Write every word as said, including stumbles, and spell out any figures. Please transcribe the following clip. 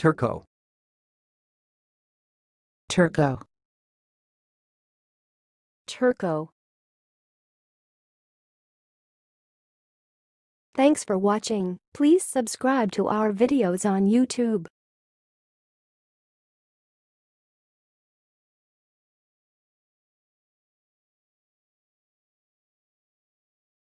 Turco. Turco. Turco. Thanks for watching. Please subscribe to our videos on YouTube.